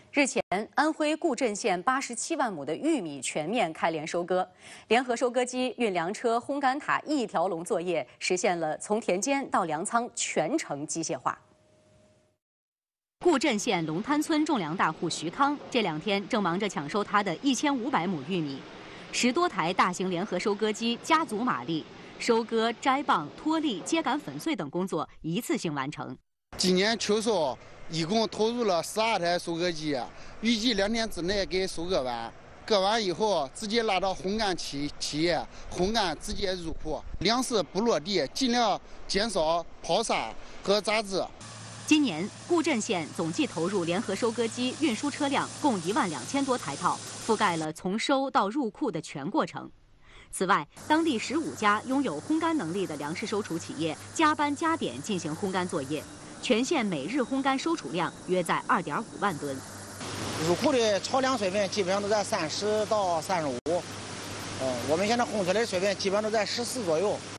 日前，安徽固镇县87万亩的玉米全面开联收割，联合收割机、运粮车、烘干塔一条龙作业，实现了从田间到粮仓全程机械化。固镇县龙滩村种粮大户徐康这2天正忙着抢收他的1500亩玉米，10多台大型联合收割机加足马力，收割、摘棒、脱粒、秸秆粉碎等工作一次性完成。 今年秋收一共投入了12台收割机，预计2天之内给收割完。割完以后直接拉到烘干企业，烘干直接入库，粮食不落地，尽量减少抛洒和杂质。 今年固镇县总计投入联合收割机运输车辆共12000多台套，覆盖了从收到入库的全过程。此外，当地15家拥有烘干能力的粮食收储企业加班加点进行烘干作业，全县每日烘干收储量约在2.5万吨。 入库的超粮水分基本上都在30到35，我们现在烘出来的水分基本上都在14左右。